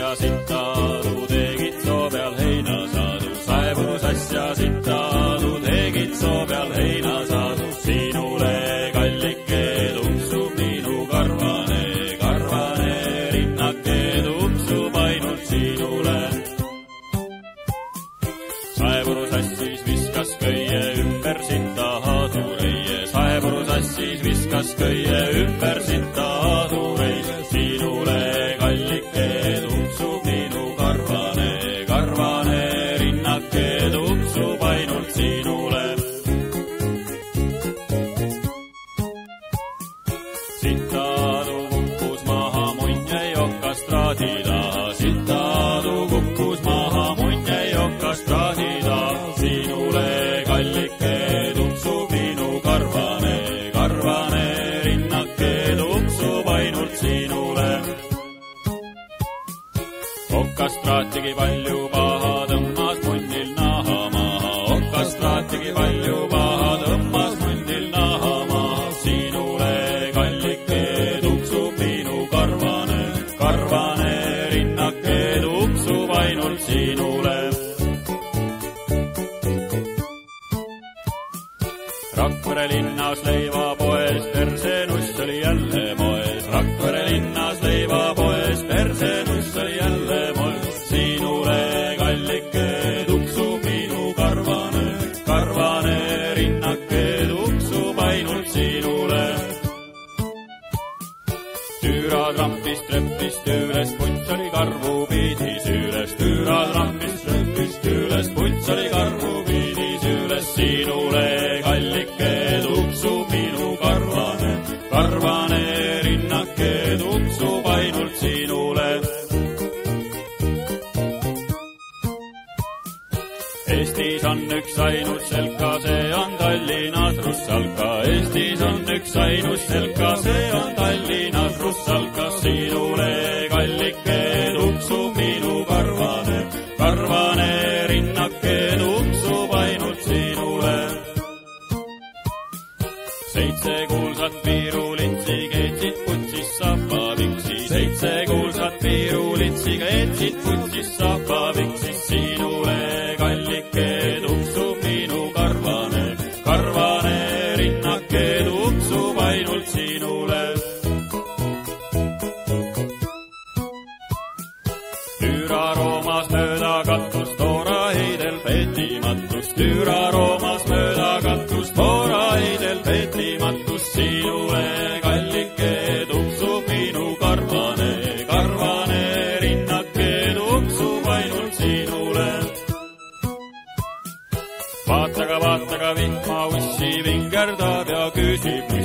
ja sitaadu, tegid soo peal heinasaadu. Saepuru-sass ja sitaadu, tegid soo peal heinasaadu. Sinule kallike tuksub minu karvane, karvane rinnake tuksub ainult sinule. Saepuru-sass siis viskas köie ümber sita hadureie. Saepuru-sass siis viskas köie ümber sita hadureie. Sinule kallike tuksub minu karvane, karvane rinnake tuksub ainult sinule. Sitaadu kukkus maha Munje-Jokast traadi taha. Sitaadu kukkus maha Munje-Jokast traadi taha. Sinule kallike tuksub minu karvane, karvane rinnake tuksub ainult sinule. Okastraatigi palju paha tõmmas munnil naha maha. Okastraatigi palju paha tõmmas munnil naha maha. Sinule kallike tuksub minu karvane, karvane rinnake tuksub ainult sinule. Rakvere linnas leivapoes persenuss oli jälle moes. Rakvere linnas leivapoes persenuss oli jälle moes. Sinule kallike tuksub minu karvane, karvane rinnake tuksub ainult sinule. Tüüra trampist röppist üles, punts oli karvu pidis üles. Tüüra trampist röppist üles, punts oli karvu pidis üles. Sinule kallike tuksub minu karvane, karvane rinnake tuksub ainult sinule. Eestis on üks ainus selka, see on Tallinnas Russalka. Eestis on üks ainus selka, see on Tallinnas Russalka. Sinule kallike tuksub minu karvane, karvane rinnake tuksub ainult sinule. 7 kuulsat piirulitsi keetsid putsis sapaviksi. 7 kuulsat piirulitsi keetsid putsis sapaviksi. Sinule kallike tuksub minu karvane, karvane rinnake tuksub ainult sinule. Tüüra Roomas mööda katust, toora heidel peetimatust. Tüüra Roomas mööda katust, toora heidel peetimatust. Sinule kallike tuksub minu karvane, karvane rinnake tuksub ainult sinule. vaataga vihma ussi vingerdab ja küsib